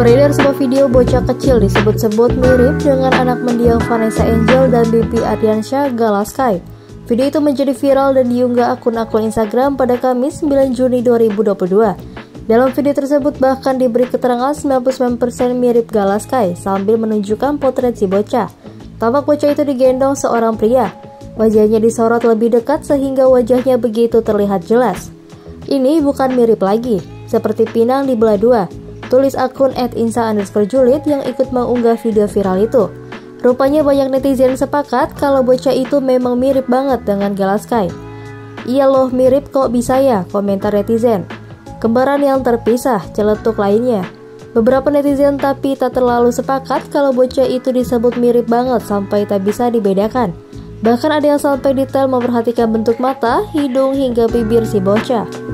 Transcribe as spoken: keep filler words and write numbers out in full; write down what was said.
Beredar sebuah video bocah kecil disebut-sebut mirip dengan anak mendiang Vanessa Angel dan B P Ardiansyah Galaskai. Video itu menjadi viral dan diunggah akun-akun Instagram pada Kamis sembilan Juni dua ribu dua puluh dua. Dalam video tersebut bahkan diberi keterangan sembilan puluh sembilan persen mirip Galaskai sambil menunjukkan potret si bocah. Tampak bocah itu digendong seorang pria. Wajahnya disorot lebih dekat sehingga wajahnya begitu terlihat jelas. Ini bukan mirip lagi, seperti pinang dibelah dua, tulis akun et insa underscore julid yang ikut mengunggah video viral itu. Rupanya banyak netizen sepakat kalau bocah itu memang mirip banget dengan Galaskai. Iya loh mirip kok bisa ya, komentar netizen. Kembaran yang terpisah, celetuk lainnya. Beberapa netizen tapi tak terlalu sepakat kalau bocah itu disebut mirip banget sampai tak bisa dibedakan. Bahkan ada yang sampai detail memperhatikan bentuk mata, hidung hingga bibir si bocah.